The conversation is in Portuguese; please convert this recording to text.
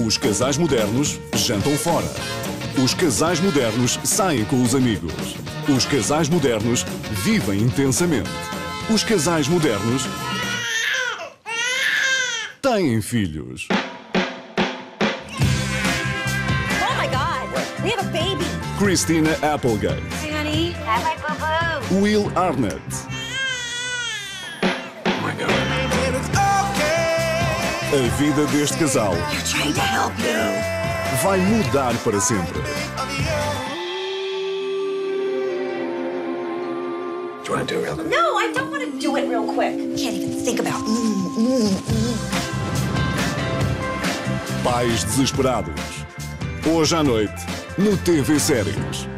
Os casais modernos jantam fora. Os casais modernos saem com os amigos. Os casais modernos vivem intensamente. Os casais modernos têm filhos. Oh my God! We have a baby! Christina Applegate. Hey, honey. Have my boo-boo. Will Arnett. Oh my God. A vida deste casal You're trying to help you. vai mudar para sempre. Do you want to do it real quick? No, I don't want to do it real quick. Can't even think about. Pais desesperados. Hoje à noite, no TV Séries.